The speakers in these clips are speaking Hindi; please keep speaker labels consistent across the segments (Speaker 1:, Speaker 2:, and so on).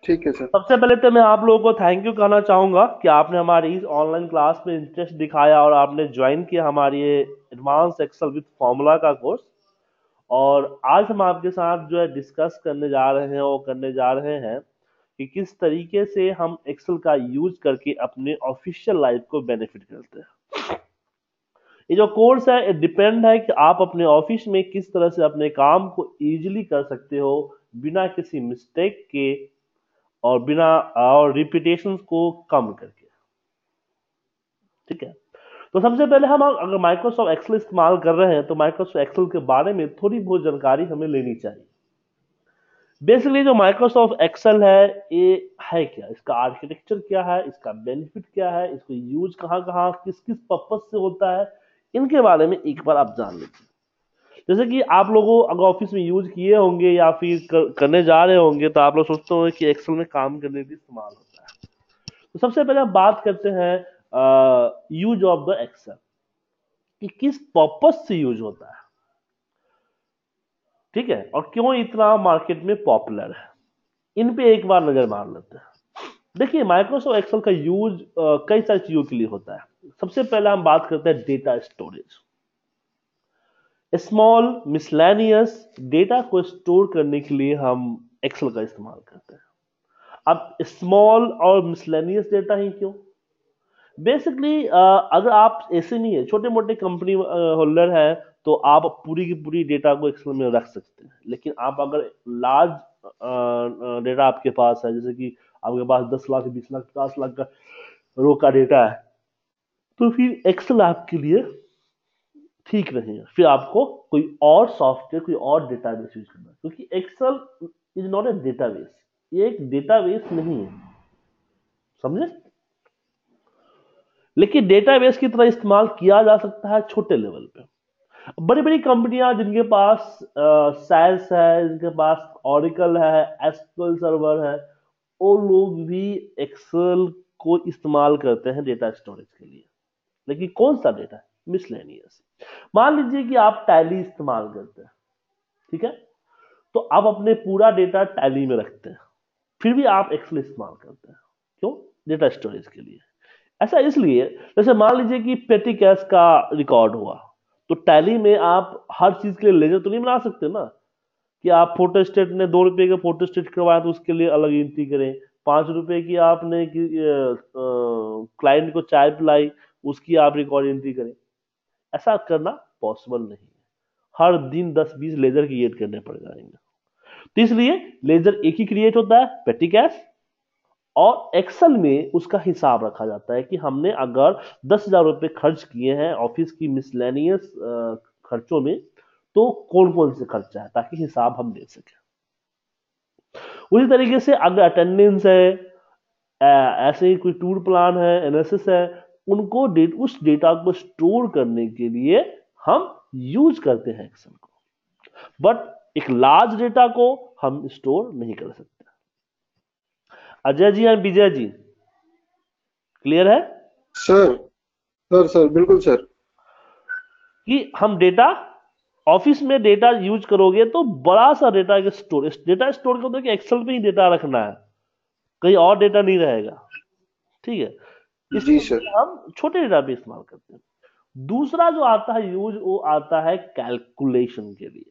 Speaker 1: ठीक है सर।
Speaker 2: सबसे पहले तो मैं आप लोगों को थैंक यू कहना चाहूँगा कि आपने हमारी इस ऑनलाइन क्लास में इंटरेस्ट दिखाया और आपने ज्वाइन किया हमारी ये एडवांस एक्सेल विद फॉर्मूला का कोर्स। और आज हम आपके साथ जो है डिस्कस करने जा रहे हैं वो करने जा रहे हैं कि किस तरीके से हम एक्सेल का यूज करके अपने ऑफिशियल लाइफ को बेनिफिट करते हैं। ये जो कोर्स है डिपेंड है कि आप अपने ऑफिस में किस तरह से अपने काम को इजीली कर सकते हो बिना किसी मिस्टेक के और बिना और रिपीटेशन को कम करके। ठीक है। तो सबसे पहले हम अगर माइक्रोसॉफ्ट एक्सेल इस्तेमाल कर रहे हैं तो माइक्रोसॉफ्ट एक्सेल के बारे में थोड़ी बहुत जानकारी हमें लेनी चाहिए। बेसिकली जो माइक्रोसॉफ्ट एक्सेल है ये है क्या, इसका आर्किटेक्चर क्या है, इसका बेनिफिट क्या है, इसको यूज कहाँ कहाँ किस किस पर्पज से होता है, इनके बारे में एक बार आप जान लीजिए। जैसे कि आप लोगों अगर ऑफिस में यूज किए होंगे या फिर करने जा रहे होंगे तो आप लोग सोचते होंगे कि एक्सेल में काम करने के लिए इस्तेमाल होता है। तो सबसे पहले हम बात करते हैं यूज ऑफ द एक्सेल कि किस पर्पज से यूज होता है। ठीक है, और क्यों इतना मार्केट में पॉपुलर है, इन पे एक बार नजर मार लेते हैं। देखिए माइक्रोसॉफ्ट एक्सेल का यूज कई सारी चीजों के लिए होता है। सबसे पहले हम बात करते हैं data storage. Small miscellaneous data को स्टोर करने के लिए हम एक्सेल का इस्तेमाल करते हैं। अब स्मॉल और मिसलेनियस डेटा ही क्यों? बेसिकली अगर आप ऐसे नहीं है छोटे मोटे कंपनी होल्डर है तो आप पूरी की पूरी डेटा को एक्सेल में रख सकते हैं। लेकिन आप अगर लार्ज डेटा आपके पास है, जैसे कि आपके पास 10 लाख 20 लाख 50 लाख का रो का डेटा है, तो फिर एक्सेल आपके लिए ठीक नहीं है। फिर आपको कोई और सॉफ्टवेयर कोई और डेटाबेस यूज करना है, क्योंकि Excel is not a database. ये एक डेटाबेस नहीं है, समझे? लेकिन डेटाबेस की तरह इस्तेमाल किया जा सकता है छोटे लेवल पे। बड़ी बड़ी कंपनियां जिनके पास सैस है, जिनके पास ऑरिकल है, एसक्यूएल सर्वर है, वो लोग भी एक्सेल को इस्तेमाल करते हैं डेटा स्टोरेज के लिए। लेकिन कौन सा डेटा? मिसलेनियस। मान लीजिए कि आप टैली इस्तेमाल करते हैं, ठीक है, तो आप अपने पूरा डेटा टैली में रखते हैं, फिर भी आप एक्सेल इस्तेमाल करते हैं। क्यों? डेटा स्टोरेज के लिए। ऐसा इसलिए, जैसे मान लीजिए कि पेटी कैश का रिकॉर्ड हुआ, तो टैली में आप हर चीज के लिए लेजर तो नहीं बना सकते ना कि आप फोटो स्टेट ने 2 रुपए का फोटो स्टेट करवाया तो उसके लिए अलग एंट्री करें, 5 रुपए की आपने क्लाइंट को चाय पिलाई उसकी आप रिकॉर्ड एंट्री करें। ऐसा करना पॉसिबल नहीं है। हर दिन 10-20 लेजर क्रिएट करने पड़ जाएंगे। तो इसलिए लेजर एक ही क्रिएट होता है, पेटी कैश, और एक्सेल में उसका हिसाब रखा जाता है कि हमने अगर 10,000 रुपए खर्च किए हैं ऑफिस की मिसलेनियस खर्चों में, तो कौन कौन से खर्चा है, ताकि हिसाब हम दे सकें। उसी तरीके से अगर अटेंडेंस है, ऐसे ही कोई टूर प्लान है, एनालिसिस है, उनको उस डेटा को स्टोर करने के लिए हम यूज करते हैं एक्सेल को। बट एक लार्ज डेटा को हम स्टोर नहीं कर सकते। अजय जी एंड विजय जी, क्लियर है
Speaker 1: सर सर बिल्कुल सर।
Speaker 2: कि हम डेटा ऑफिस में डेटा यूज करोगे तो बड़ा सा डेटा डेटा स्टोर कर दो कि एक्सेल में ही डेटा रखना है, कहीं और डेटा नहीं रहेगा। ठीक है,
Speaker 1: जी
Speaker 2: इसके
Speaker 1: सर।
Speaker 2: लिए हम छोटे डेटा भी इस्तेमाल करते हैं। दूसरा जो आता है यूज, वो आता है कैलकुलेशन के लिए।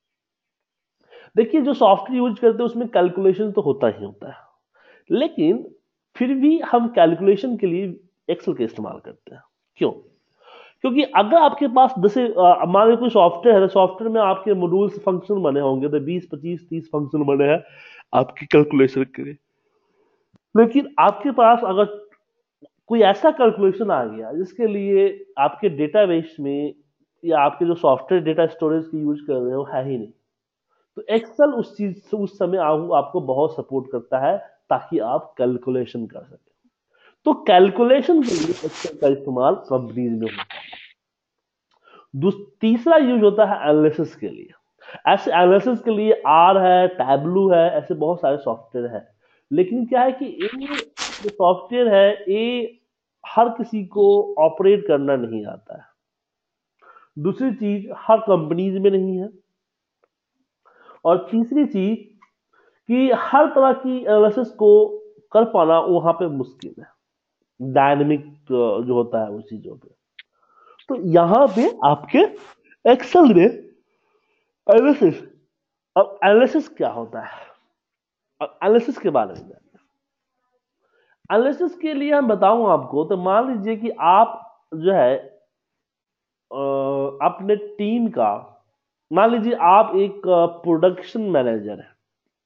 Speaker 2: देखिए जो सॉफ्टवेयर यूज करते हैं उसमें कैलकुलेशन तो होता ही होता है, लेकिन फिर भी हम कैलकुलेशन के लिए एक्सेल का इस्तेमाल करते हैं। क्यों? क्योंकि अगर आपके पास जैसे मान लीजिए कोई सॉफ्टवेयर है, सॉफ्टवेयर में आपके मॉड्यूल्स फंक्शन बने होंगे, तो 20 25 30 फंक्शन बने हैं आपकी कैलकुलेशन के लिए। लेकिन आपके पास अगर कोई ऐसा कैलकुलेशन आ गया जिसके लिए आपके डेटाबेस में या आपके जो सॉफ्टवेयर डेटा स्टोरेज की यूज कर रहे हो है ही नहीं, तो एक्सेल उस चीज से उस समय आपको बहुत सपोर्ट करता है ताकि आप कैलकुलेशन कर सकें। तो कैलकुलेशन के लिए एक्सेल का इस्तेमाल कंपनीज में होता है। तीसरा यूज होता है एनालिसिस के लिए। ऐसे एनालिसिस के लिए आर है, टैबलू है, ऐसे बहुत सारे सॉफ्टवेयर है। लेकिन क्या है कि ये जो सॉफ्टवेयर है ये हर किसी को ऑपरेट करना नहीं आता है। दूसरी चीज, हर कंपनीज में नहीं है। और तीसरी चीज कि हर तरह की एनालिसिस को कर पाना वहां पे मुश्किल है, डायनेमिक जो होता है उस चीजों पे। तो यहां पे आपके एक्सेल में एनालिसिस, अब एनालिसिस क्या होता है, अब एनालिसिस के बारे में एनालिसिस के लिए हम बताऊं आपको, तो मान लीजिए कि आप जो है अपने टीम का, मान लीजिए आप एक प्रोडक्शन मैनेजर है,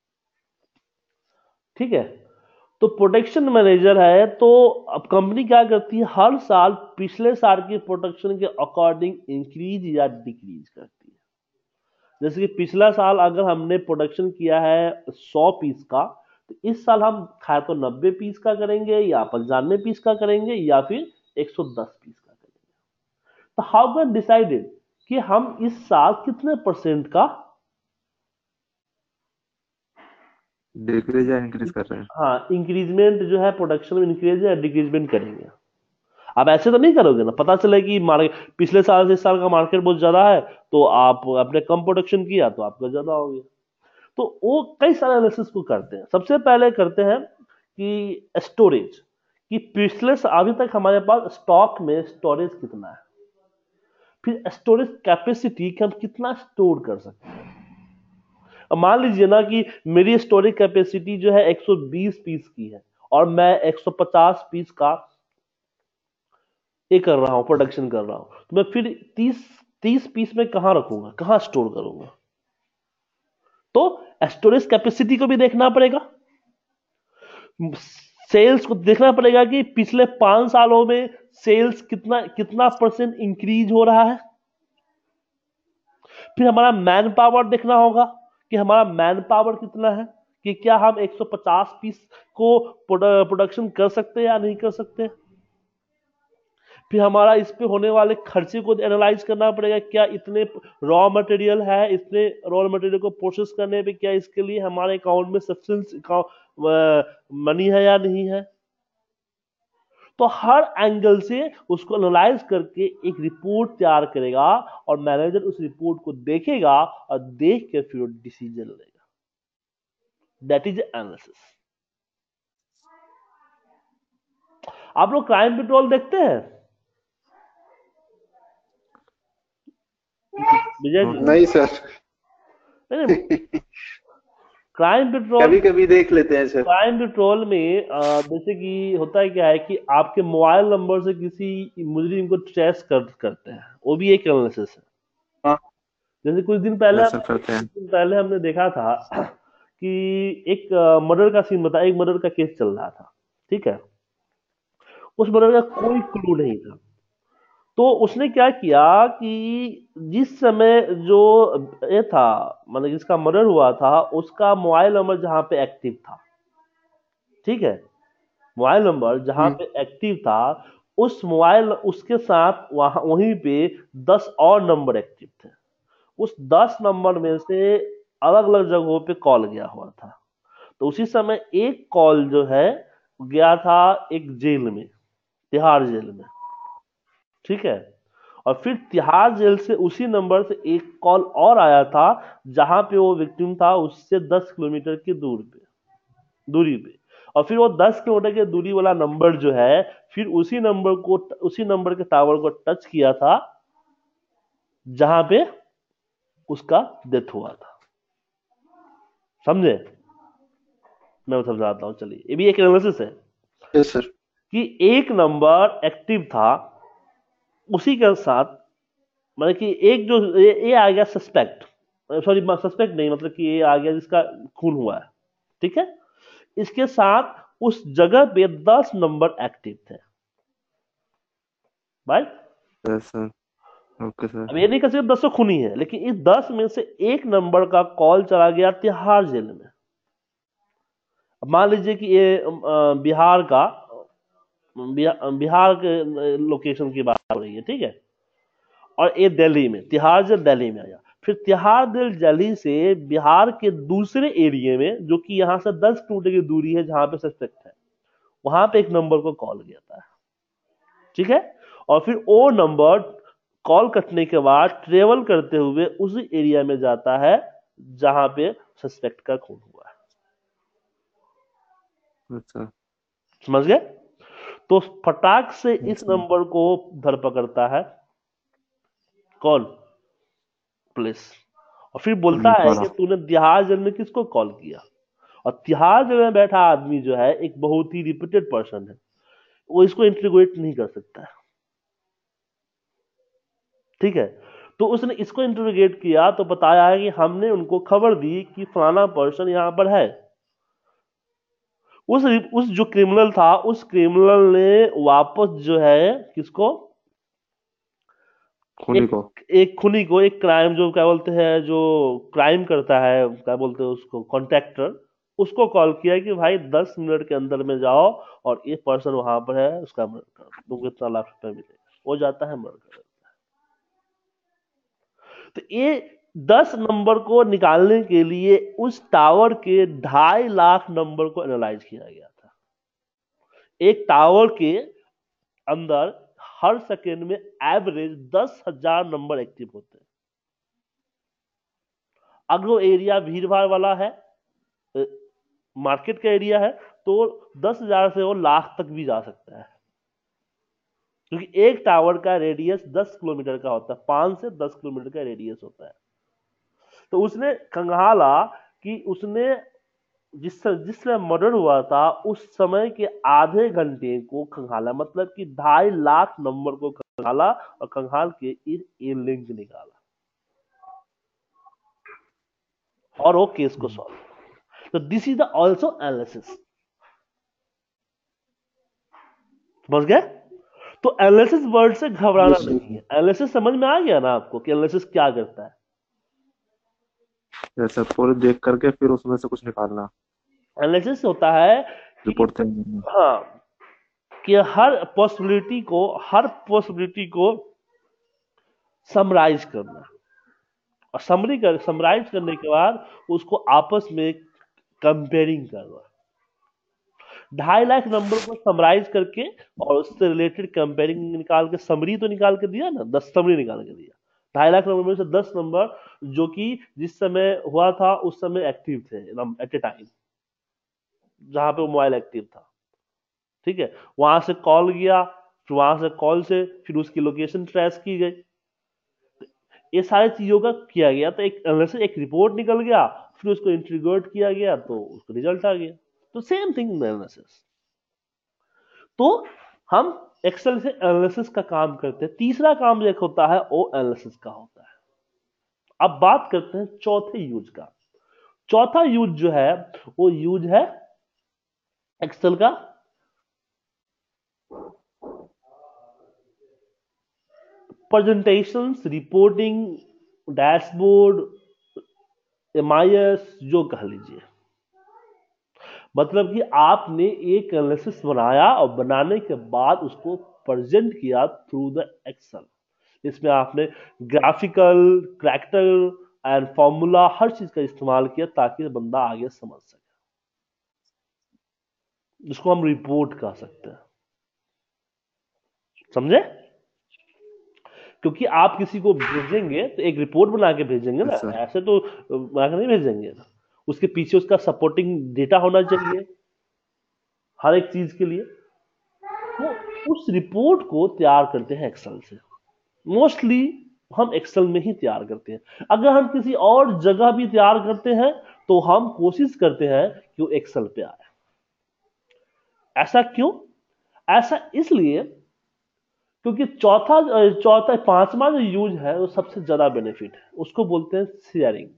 Speaker 2: ठीक है। तो प्रोडक्शन मैनेजर है, तो अब कंपनी क्या करती है, हर साल पिछले साल की प्रोडक्शन के अकॉर्डिंग इंक्रीज या डिक्रीज करती है। जैसे कि पिछला साल अगर हमने प्रोडक्शन किया है 100 पीस का, तो इस साल हम खाए तो 90 पीस का करेंगे, या 95 पीस का करेंगे, या फिर 110 पीस का करेंगे। तो हाउ कैन डिसाइडेड कि हम इस साल कितने परसेंट का,
Speaker 3: डिक्रीज या इंक्रीज कर रहे हैं?
Speaker 2: हाँ, इंक्रीजमेंट जो है प्रोडक्शन में इंक्रीज या डिक्रीजमेंट करेंगे। आप ऐसे तो नहीं करोगे ना, पता चले कि मार्केट पिछले साल से इस साल का मार्केट बहुत ज्यादा है, तो आप अपने कम प्रोडक्शन किया तो आपका ज्यादा हो गया। तो वो कई सारे एनालिसिस को करते हैं। सबसे पहले करते हैं कि स्टोरेज, कि पिछले अभी तक हमारे पास स्टॉक में स्टोरेज कितना है, फिर स्टोरेज कैपेसिटी कि हम कितना स्टोर कर सकते हैं। अब मान लीजिए ना कि मेरी स्टोरेज कैपेसिटी जो है 120 पीस की है, और मैं 150 पीस का ये कर रहा हूं, प्रोडक्शन कर रहा हूं, तो मैं फिर 30 पीस में कहां रखूंगा, कहां स्टोर करूंगा। तो स्टोरेज कैपेसिटी को भी देखना पड़ेगा, सेल्स को देखना पड़ेगा कि पिछले 5 सालों में सेल्स कितना कितना परसेंट इंक्रीज हो रहा है। फिर हमारा मैन पावर देखना होगा कि हमारा मैन पावर कितना है, कि क्या हम 150 पीस को प्रोडक्शन कर सकते हैं या नहीं कर सकते। फिर हमारा इस पे होने वाले खर्चे को एनालाइज करना पड़ेगा, क्या इतने रॉ मटेरियल है, इतने रॉ मटेरियल को प्रोसेस करने पे क्या इसके लिए हमारे अकाउंट में सफिशिएंट मनी है या नहीं है। तो हर एंगल से उसको एनालाइज करके एक रिपोर्ट तैयार करेगा, और मैनेजर उस रिपोर्ट को देखेगा और देख के फिर डिसीजन लेगा। That is analysis. आप लोग क्राइम पेट्रोल देखते हैं विजय जी?
Speaker 3: ओके।
Speaker 1: नहीं सर,
Speaker 2: नहीं, क्राइम पेट्रोल,
Speaker 1: कभी कभी देख लेते हैं सर।
Speaker 2: क्राइम पेट्रोल में जैसे कि होता है क्या है कि आपके मोबाइल नंबर से किसी मुजरिम को ट्रेस करते हैं, वो भी एक एनालिसिस है।
Speaker 1: हाँ
Speaker 2: जैसे
Speaker 3: यस सर, करते हैं।
Speaker 2: कुछ दिन पहले हमने देखा था कि एक मर्डर का सीन बता, एक मर्डर का केस चल रहा था, ठीक है। उस मर्डर का कोई क्लू नहीं था। तो उसने क्या किया कि जिस समय जो ये था, मतलब जिसका मर्डर हुआ था, उसका मोबाइल नंबर जहां पे एक्टिव था, ठीक है, मोबाइल नंबर जहां
Speaker 1: हम्म,
Speaker 2: पे एक्टिव था, उस मोबाइल उसके साथ वहां वहीं पे 10 और नंबर एक्टिव थे। उस 10 नंबर में से अलग अलग जगहों पे कॉल गया हुआ था। तो उसी समय एक कॉल जो है गया था एक जेल में, तिहाड़ जेल में, ठीक है। और फिर तिहाड़ जेल से उसी नंबर से एक कॉल और आया था, जहां पे वो विक्टिम था उससे 10 किलोमीटर की दूरी पे। और फिर वो 10 किलोमीटर की दूरी वाला नंबर जो है, फिर उसी नंबर के टावर को टच किया था जहां पे उसका डेथ हुआ था। समझे? मैं समझाता हूं, चलिए, ये भी एक एनालिसिस है
Speaker 1: यस सर।
Speaker 2: कि एक नंबर एक्टिव था, उसी के साथ, मतलब कि एक जो ये आ गया सस्पेक्ट, सॉरी सस्पेक्ट नहीं, मतलब कि ये आ गया जिसका खून हुआ है, ठीक है। इसके साथ उस जगह पे 10 नंबर एक्टिव थे भाई।
Speaker 3: Yes sir. Okay sir.
Speaker 2: अब ये नहीं कह सकते 10 खूनी है, लेकिन इस 10 में से एक नंबर का कॉल चला गया तिहाड़ जेल में। अब मान लीजिए कि ये बिहार के लोकेशन की बात हो रही है, ठीक है। और ये दिल्ली में, तिहाड़ जेल दिल्ली में आया। फिर तिहाड़ जेल दिल्ली से बिहार के दूसरे एरिया में, जो कि यहाँ से 10 किलोमीटर की दूरी है जहां पे सस्पेक्ट है, वहां पे एक नंबर को कॉल किया था, ठीक है। और फिर वो नंबर कॉल कटने के बाद ट्रेवल करते हुए उसी एरिया में जाता है जहां पे सस्पेक्ट का खून हुआ है।
Speaker 3: अच्छा
Speaker 2: समझ गए? तो फटाक से इस
Speaker 3: अच्छा।
Speaker 2: नंबर को धर पकड़ता है कौन? पुलिस। और फिर बोलता है
Speaker 3: निकाला।
Speaker 2: कि तूने तिहाड़ जेल में किसको कॉल किया? और तिहाड़ जेल में बैठा आदमी जो है एक बहुत ही रिपीटेड पर्सन है, वो इसको इंट्रीगेट नहीं कर सकता है। ठीक है, तो उसने इसको इंट्रोगेट किया तो बताया है कि हमने उनको खबर दी कि फलाना पर्सन यहां पर है। उस जो क्रिमिनल था, उस क्रिमिनल ने वापस जो है किसको,
Speaker 3: खूनी
Speaker 2: एक
Speaker 3: को।
Speaker 2: एक खूनी को, एक क्राइम जो क्या बोलते हैं, जो क्राइम करता है क्या बोलते हैं उसको, कॉन्ट्रैक्टर, उसको कॉल किया कि भाई 10 मिनट के अंदर में जाओ और ये पर्सन वहां पर है, उसका मर्डर कर, तुमको इतना लाख रुपए मिलेगा। वो जाता है मर्डर। तो ये 10 नंबर को निकालने के लिए उस टावर के 2.5 लाख नंबर को एनालाइज किया गया था। एक टावर के अंदर हर सेकेंड में एवरेज 10,000 नंबर एक्टिव होते हैं। अगर वो एरिया भीड़ भाड़ वाला है, मार्केट का एरिया है, तो 10,000 से वो लाख तक भी जा सकता है, क्योंकि एक टावर का रेडियस 10 किलोमीटर का होता है, 5 से 10 किलोमीटर का रेडियस होता है। तो उसने खंगाला कि उसने जिस समय मर्डर हुआ था उस समय के आधे घंटे को खंगाला, मतलब कि 2.5 लाख नंबर को खंगाला और खंगाल के ये लिंक निकाला और वो केस को सॉल्व। तो this is the also analysis. समझ गए? तो एनालिसिस वर्ड से घबराना
Speaker 1: यस
Speaker 2: नहीं
Speaker 1: सर।
Speaker 2: है। एनालिसिस समझ में आ गया ना आपको कि एनालिसिस क्या करता है?
Speaker 3: जैसे पूरे देख करके फिर उसमें से कुछ निकालना।
Speaker 2: एनालिसिस होता है कि,
Speaker 3: रिपोर्ट तैयार करना।
Speaker 2: हाँ, कि हर पॉसिबिलिटी को समराइज करना, और समराइज करने के बाद उसको आपस में कंपेयरिंग करना। 2.5 लाख नंबर को समराइज करके और उससे रिलेटेड कंपेयरिंग निकाल के, समरी तो निकाल के दिया ना, 10 समरी निकाल के दिया। 2.5 लाख नंबर में से 10 नंबर जो कि जिस समय हुआ था उस समय एक्टिव थे एट ए टाइम, जहां पे मोबाइल एक्टिव था। ठीक है, वहां से कॉल गया, फिर वहां से कॉल से फिर उसकी लोकेशन ट्रेस की गई। ये सारी चीजों का किया गया, तो एक एनालिसिस, एक रिपोर्ट निकल गया, फिर उसको इंटीग्रेट किया गया तो उसका रिजल्ट आ गया। तो सेम थिंग एनालिसिस। तो हम एक्सेल से एनालिसिस का काम करते हैं। तीसरा काम एक होता है वो एनालिसिस का होता है। अब बात करते हैं चौथे यूज का। चौथा यूज जो है वो यूज है एक्सेल का प्रेजेंटेशंस, रिपोर्टिंग, डैशबोर्ड, एमआईएस, जो कह लीजिए। मतलब कि आपने एक एनालिसिस बनाया और बनाने के बाद उसको प्रेजेंट किया थ्रू द एक्सेल। इसमें आपने ग्राफिकल, करैक्टर एंड फॉर्मूला, हर चीज का इस्तेमाल किया ताकि बंदा आगे समझ सके। जिसको हम रिपोर्ट कह सकते हैं। समझे? क्योंकि आप किसी को भेजेंगे तो एक रिपोर्ट बना के भेजेंगे ना,
Speaker 3: यस सर।
Speaker 2: ऐसे तो बना के नहीं भेजेंगे ना। उसके पीछे उसका सपोर्टिंग डेटा होना चाहिए हर एक चीज के लिए। तो उस रिपोर्ट को तैयार करते हैं एक्सेल से। मोस्टली हम एक्सेल में ही तैयार करते हैं। अगर हम किसी और जगह भी तैयार करते हैं तो हम कोशिश करते हैं कि वो एक्सेल पे आए। ऐसा क्यों? ऐसा इसलिए क्योंकि चौथा चौथा पांचवा जो यूज है वो सबसे ज्यादा बेनिफिट है, उसको बोलते हैं शेयरिंग।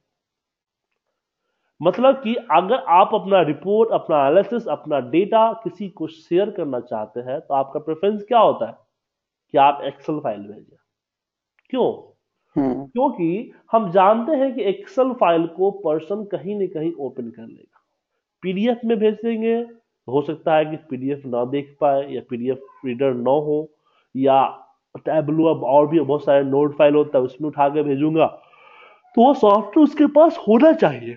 Speaker 2: मतलब कि अगर आप अपना रिपोर्ट, अपना एनालिसिस, अपना डेटा किसी को शेयर करना चाहते हैं तो आपका प्रेफरेंस क्या होता है कि आप एक्सेल फाइल भेजें। क्यों?
Speaker 1: हम्म।
Speaker 2: क्योंकि हम जानते हैं कि एक्सेल फाइल को पर्सन कहीं ना कहीं ओपन कर लेगा। पीडीएफ में भेजेंगे, हो सकता है कि पीडीएफ ना देख पाए, या पीडीएफ रीडर ना हो, या टैबलू, अब और भी बहुत सारे नोट फाइल होता है उसमें उठा के भेजूंगा, तो वो सॉफ्टवेयर उसके पास होना चाहिए।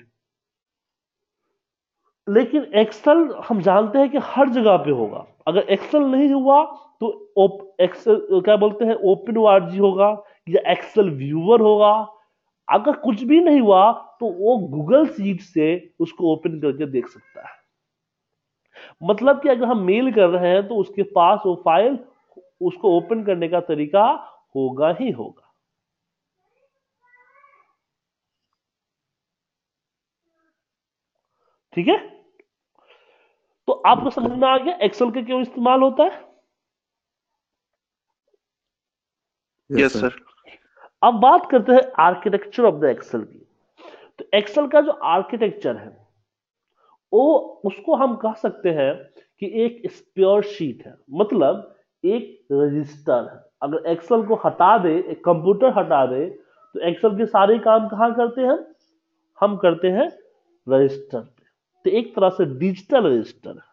Speaker 2: लेकिन एक्सेल हम जानते हैं कि हर जगह पे होगा। अगर एक्सेल नहीं हुआ तो एक्सेल क्या बोलते हैं, ओपन ओआरजी होगा या एक्सेल व्यूअर होगा। अगर कुछ भी नहीं हुआ तो वो गूगल शीट से उसको ओपन करके देख सकता है। मतलब कि अगर हम मेल कर रहे हैं तो उसके पास वो फाइल, उसको ओपन करने का तरीका होगा ही होगा। ठीक है, तो आपको समझ में आ गया एक्सेल का क्यों इस्तेमाल होता है।
Speaker 1: Yes sir.
Speaker 2: अब बात करते हैं आर्किटेक्चर ऑफ द एक्सेल की। तो एक्सेल का जो आर्किटेक्चर है वो, उसको हम कह सकते हैं कि एक स्पेयर शीट है, मतलब एक रजिस्टर है। अगर एक्सेल को हटा दे, एक कंप्यूटर हटा दे, तो एक्सेल के सारे काम कहाँ करते हैं हम करते हैं रजिस्टर पे। तो एक तरह से डिजिटल रजिस्टर है,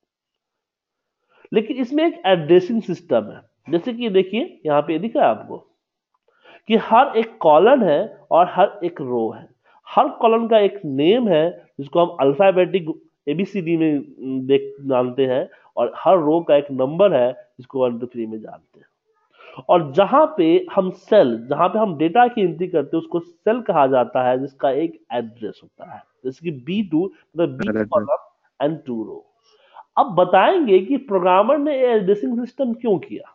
Speaker 2: लेकिन इसमें एक एड्रेसिंग सिस्टम है। जैसे कि देखिए यहाँ पे दिखा है आपको कि हर एक कॉलम है और हर एक रो है। हर कॉलम का एक नेम है जिसको हम अल्फाबेटिक एबीसीडी में देख जानते हैं, और हर रो का एक नंबर है जिसको 1 2 3 में जानते हैं। और जहां पे हम सेल, जहां पे हम डेटा की एंट्री करते हैं उसको सेल कहा जाता है, जिसका एक एड्रेस होता है, जैसे कि B2 मतलब बी कॉलम एंड 2 रो। अब बताएंगे कि प्रोग्रामर ने ये एड्रेसिंग सिस्टम क्यों किया,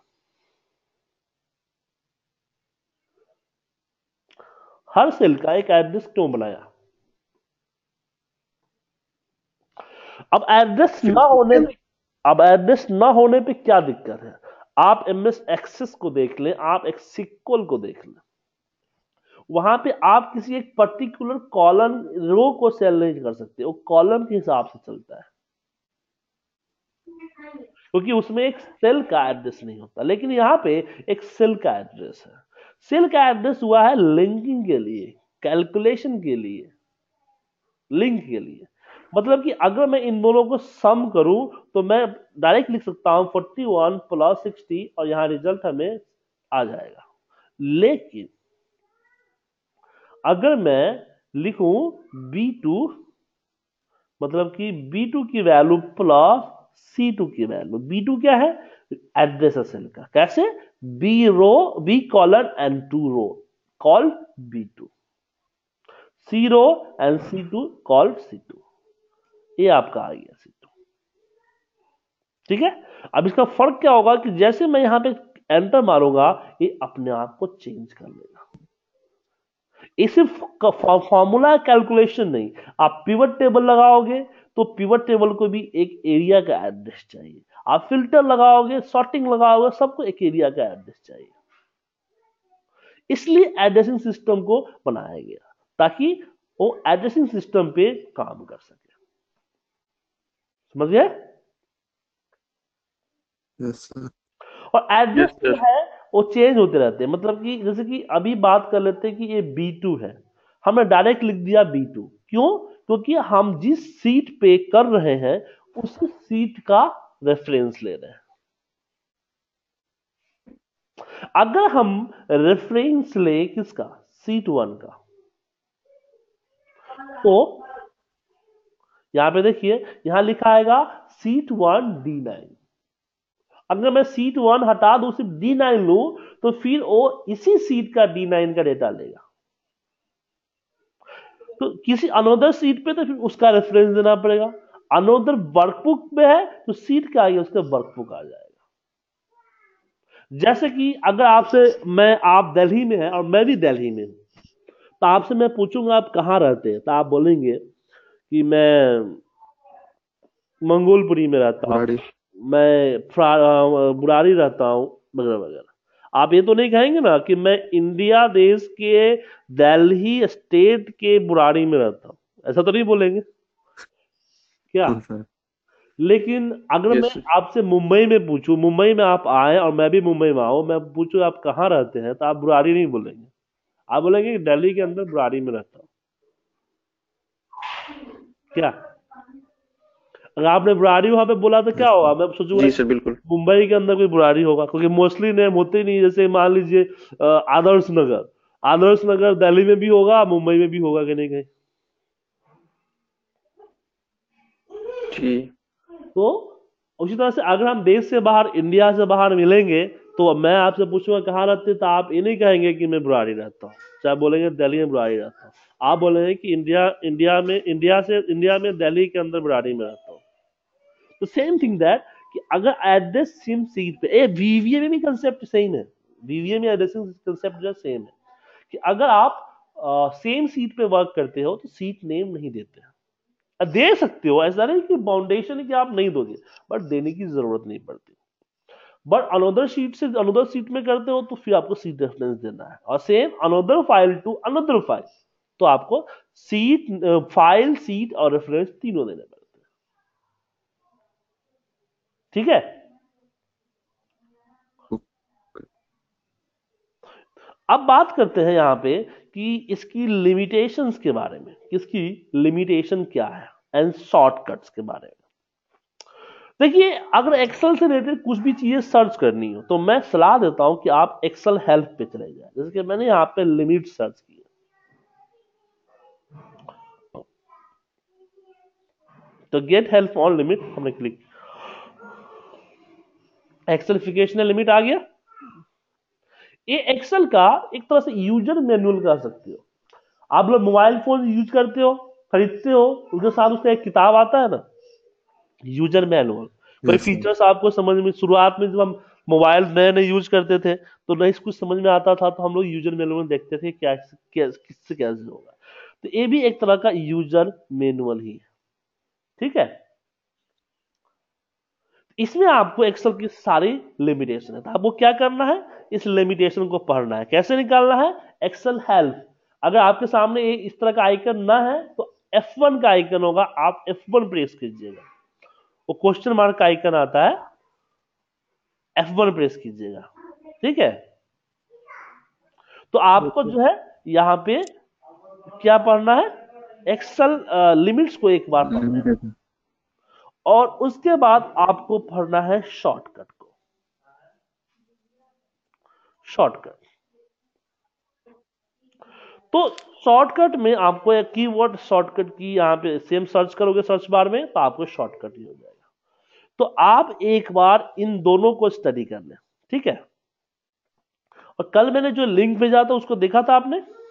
Speaker 2: हर सेल का एक एड्रेस क्यों बनाया। अब एड्रेस ना होने पे, अब एड्रेस ना होने पे क्या दिक्कत है। आप एमएस एक्सेस को देख लें, आप एक सिक्वल को देख लें, वहां पे आप किसी एक पर्टिकुलर कॉलम रो को सेल नहीं कर सकते, वो कॉलम के हिसाब से चलता है, क्योंकि उसमें एक सेल का एड्रेस नहीं होता। लेकिन यहाँ पे एक सेल का एड्रेस है। सेल का एड्रेस हुआ है लिंकिंग के लिए, कैलकुलेशन के लिए, लिंक के लिए। मतलब कि अगर मैं इन दोनों को सम करूं तो मैं डायरेक्ट लिख सकता हूं 41 प्लस 60 और यहां रिजल्ट हमें आ जाएगा। लेकिन अगर मैं लिखूं B2, मतलब कि B2 की वैल्यू प्लस C2 की वैल्यू, B2 क्या है एड्रेस है सेल का, कैसे B row, B column and 2 row called B2, C row and C2 called C2। ये आपका आ गया C2। ठीक है, अब इसका फर्क क्या होगा कि जैसे मैं यहां पे एंटर मारूंगा ये अपने आप को चेंज कर लेगा। ये सिर्फ फॉर्मूला कैलकुलेशन नहीं, आप पिवट टेबल लगाओगे तो पिवट टेबल को भी एक एरिया का एड्रेस चाहिए, आप फिल्टर लगाओगे, सॉर्टिंग लगाओगे, सबको एक एरिया का एड्रेस चाहिए। इसलिए एड्रेसिंग सिस्टम को बनाया गया ताकि वो एड्रेसिंग सिस्टम पे काम कर सके। समझ गए।
Speaker 3: Yes sir.
Speaker 2: और एड्रेस
Speaker 1: यस
Speaker 2: जो
Speaker 1: सर।
Speaker 2: है वो चेंज होते रहते हैं। मतलब कि जैसे कि अभी बात कर लेते हैं कि ये B2 है, हमने डायरेक्ट लिख दिया B2, क्यों, क्योंकि हम जिस सीट पे कर रहे हैं उस सीट का रेफरेंस ले रहे हैं। अगर हम रेफरेंस ले किसका, सीट 1 का, तो यहां पे देखिए यहां लिखा आएगा सीट 1 D9। अगर मैं सीट 1 हटा दूं, सिर्फ D9 लू, तो फिर वो इसी सीट का D9 का डेटा लेगा। तो किसी अनोदर सीट पे तो फिर उसका रेफरेंस देना पड़ेगा। अनोदर वर्कबुक में है तो सीट का आएगा, उसका वर्कबुक आ जाएगा। जैसे कि अगर आपसे मैं, आप दिल्ली में हैं और मैं भी दिल्ली में हूं, तो आपसे मैं पूछूंगा आप कहाँ रहते हैं, तो आप बोलेंगे कि मैं मंगोलपुरी में रहता हूँ,
Speaker 3: बुराड़ी।
Speaker 2: मैं बुराड़ी रहता हूँ, वगैरह वगैरह। आप ये तो नहीं कहेंगे ना कि मैं इंडिया देश के दिल्ली स्टेट के बुराड़ी में रहता हूँ, ऐसा तो नहीं बोलेंगे क्या।
Speaker 3: हाँ सर।
Speaker 2: लेकिन अगर मैं
Speaker 1: यस सर।
Speaker 2: आपसे मुंबई में पूछूं, मुंबई में आप आए और मैं भी मुंबई में आऊं, मैं पूछूं आप कहाँ रहते हैं, तो आप बुराड़ी नहीं बोलेंगे, आप बोलेंगे कि दिल्ली के अंदर बुराड़ी में रहता हूं। क्या, अगर आपने बुराड़ी वहां पे बोला तो क्या
Speaker 3: यस
Speaker 2: होगा,
Speaker 3: सर।
Speaker 2: मैं सोचूंगा
Speaker 1: जी सर बिल्कुल।
Speaker 2: मुंबई के अंदर कोई बुराड़ी होगा, क्योंकि मोस्टली नेम होते ही नहीं। जैसे मान लीजिए आदर्श नगर, आदर्श नगर दिल्ली में भी होगा, मुंबई में भी होगा कि नहीं कहीं।
Speaker 1: जी।
Speaker 2: तो उसी तरह से अगर हम देश से बाहर, इंडिया से बाहर मिलेंगे, तो मैं आपसे पूछूंगा कहाँ रहते, तो आप ये नहीं कहेंगे कि मैं बुराड़ी रहता हूँ, चाहे बोलेंगे दिल्ली में बुराड़ी रहता हूँ, आप बोलेंगे कि इंडिया, इंडिया में दिल्ली के अंदर बुराड़ी में रहता हूँ। तो तो सेम थिंग दैट कि अगर एड्रेस सेम सीट पे, वीवीए में भी कंसेप्ट सेम है, वीवीए में एड्रेसिंग कंसेप्ट जो सेम है कि अगर आप सेम सीट पे वर्क करते हो तो सीट नेम नहीं देते हैं। दे सकते हो, ऐसा नहीं कि बाउंडेशन है कि आप नहीं दोगे, बट देने की जरूरत नहीं पड़ती। बट अनदर सीट से अनदर सीट में करते हो तो फिर आपको सीट रेफरेंस देना है, और same another file to another file, तो आपको सीट फाइल सीट और रेफरेंस तीनों देने पड़ते हैं। ठीक है, अब बात करते हैं यहां पे कि इसकी लिमिटेशंस के बारे में, किसकी लिमिटेशन क्या है एंड शॉर्टकट्स के बारे में। देखिए, अगर एक्सेल से रिलेटेड कुछ भी चीजें सर्च करनी हो तो मैं सलाह देता हूं कि आप एक्सेल हेल्प पे चले जाए, जैसे कि मैंने यहां पे लिमिट सर्च की है, तो गेट हेल्प ऑन लिमिट हमने क्लिक, एक्सेलिफिकेशन लिमिट आ गया। ये एक्सेल का एक तरह से यूजर मैनुअल कह सकते हो। आप लोग मोबाइल फोन यूज करते हो, खरीदते हो, उसके साथ उसका एक किताब आता है ना, यूजर मैनुअल। कोई
Speaker 3: यस सर।
Speaker 2: फीचर्स आपको समझ में, शुरुआत में जब हम मोबाइल नए नए यूज करते थे तो नहीं कुछ समझ में आता था तो हम लोग यूजर मैनुअल देखते थे क्या किससे कैसे होगा, तो ये भी एक तरह का यूजर मैनुअल ही है। ठीक है, इसमें आपको एक्सेल की सारी लिमिटेशन है, तो आपको क्या करना है, इस लिमिटेशन को पढ़ना है। कैसे निकालना है, एक्सेल हेल्प। अगर आपके सामने इस तरह का आइकन ना है तो F1 का आइकन होगा, आप F1 प्रेस कीजिएगा, वो क्वेश्चन मार्क का आइकन आता है, F1 प्रेस कीजिएगा। ठीक है, तो आपको जो है यहां पे क्या पढ़ना है, एक्सेल लिमिट्स को एक बार पढ़ना है,
Speaker 3: लिमिटेड।
Speaker 2: और उसके बाद आपको पढ़ना है शॉर्टकट को। शॉर्टकट, तो शॉर्टकट में आपको एक कीवर्ड शॉर्टकट की यहां पे सेम सर्च करोगे सर्च बार में तो आपको शॉर्टकट ही हो जाएगा। तो आप एक बार इन दोनों को स्टडी कर लें। ठीक है, और कल मैंने जो लिंक भेजा था उसको देखा था आपने?